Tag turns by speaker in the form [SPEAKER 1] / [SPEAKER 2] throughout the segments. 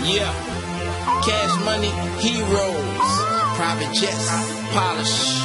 [SPEAKER 1] Yeah, Cash Money, Heroes, Private Jets, Polish.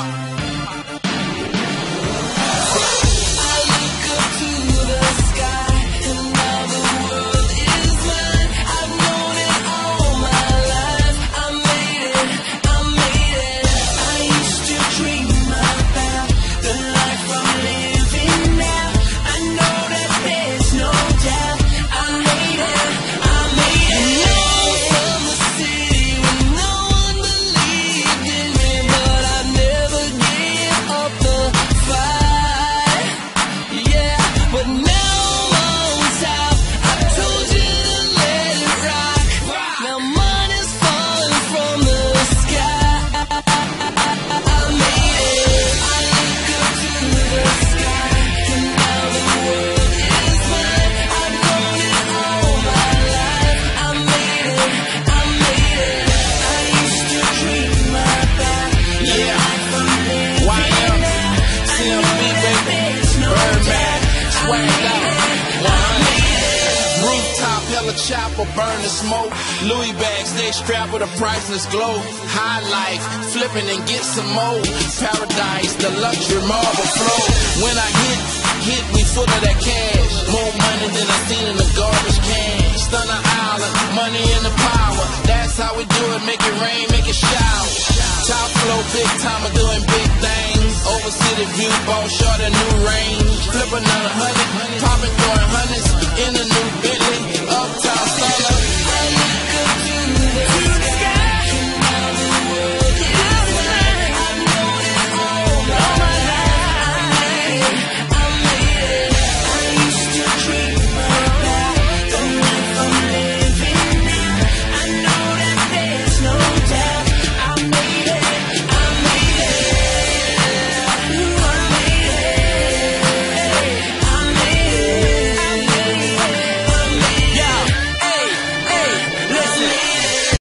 [SPEAKER 1] Chopper, burn the smoke. Louis bags, they strapped with a priceless glow. High life, flipping and get some more. Paradise, the luxury marble flow. When I hit, we full of that cash. More money than I seen in the garbage can. Stunner Island, money and the power. That's how we do it, make it rain, make it shower. Top flow, big time, doing big things. Over city view, ball short a new range. Flip another 100, popping, throwing hundreds in the new Bentley.